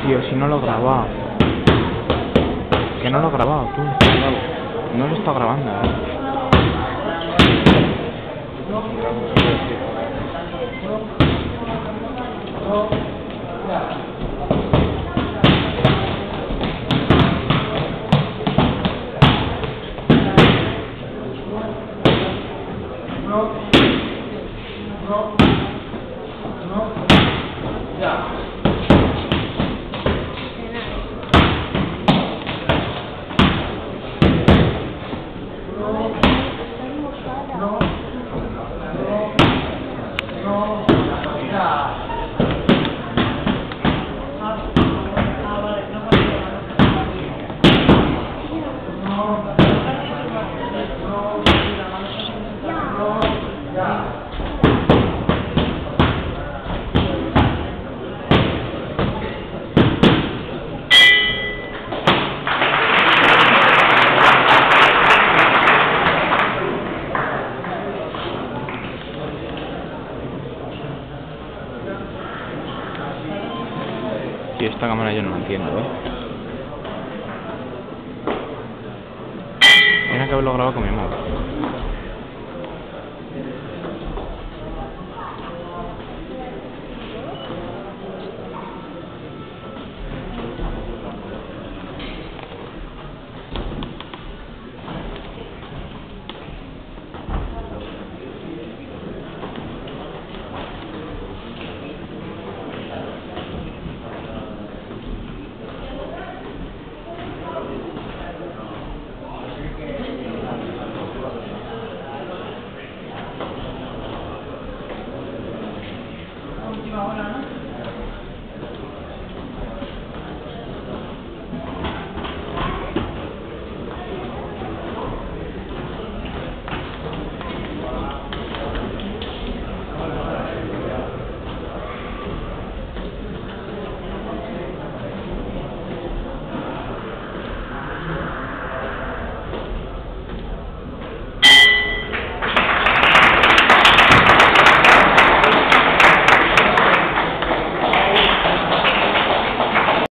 Tío, si no lo he grabado. Que no lo he grabado, tú. No lo está grabando, Tío, esta cámara yo no la entiendo, Tenía que haberlo grabado con mi móvil.